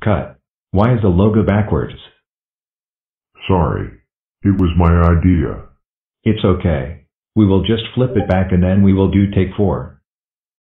cut. Why is the logo backwards? Sorry. It was my idea. It's okay. We will just flip it back and then we will do take 4.